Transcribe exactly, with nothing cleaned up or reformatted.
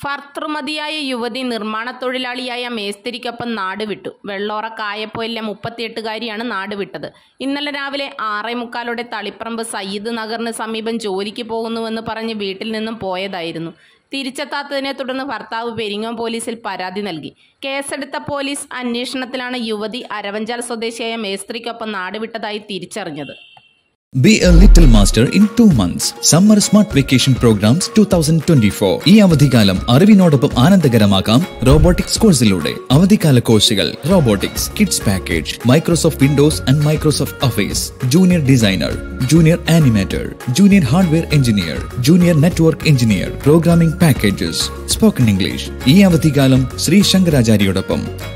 ഭർത്തൃമതിയായ യുവതി നിർമ്മാണ തൊഴിലാളിയായ മേസ്തിരിക്കൊപ്പം നാടുവിട്ടു. വെള്ളോറ കായപ്പൊയിലെ മുപ്പത്തിയെട്ടുകാരിയാണ് നാടുവിട്ടത്. ഇന്നലെ രാവിലെ ആറേ മുക്കാലോടെ തളിപ്പറമ്പ് സയ്യിദ് നഗറിന് സമീപം ജോലിക്ക് പോകുന്നുവെന്ന് പറഞ്ഞ് വീട്ടിൽ നിന്നും പോയതായിരുന്നു. തിരിച്ചെത്താത്തതിനെ തുടർന്ന് ഭർത്താവ് പെരിങ്ങോം പോലീസിൽ പരാതി നൽകി. കേസെടുത്ത പോലീസ് അന്വേഷണത്തിലാണ് യുവതി അരവഞ്ചാൽ സ്വദേശിയായ മേസ്തിരിക്കൊപ്പം നാടുവിട്ടതായി തിരിച്ചറിഞ്ഞത്. Be a little master in two months. Summer Smart Vacation Programs twenty twenty-four. ഈ അവധിക്കാലം അറിവിനോടൊപ്പം ആനന്ദകരമാക്കാം റോബോട്ടിക്സ് കോഴ്സിലൂടെ. അവധിക്കാല കോഴ്സുകൾ: robotics, kids package, Microsoft Windows and Microsoft office, junior designer, junior animator, junior hardware engineer, junior network engineer, programming packages, spoken English. ഈ അവധിക്കാലം ശ്രീ ശങ്കരാചാര്യയോടൊപ്പം.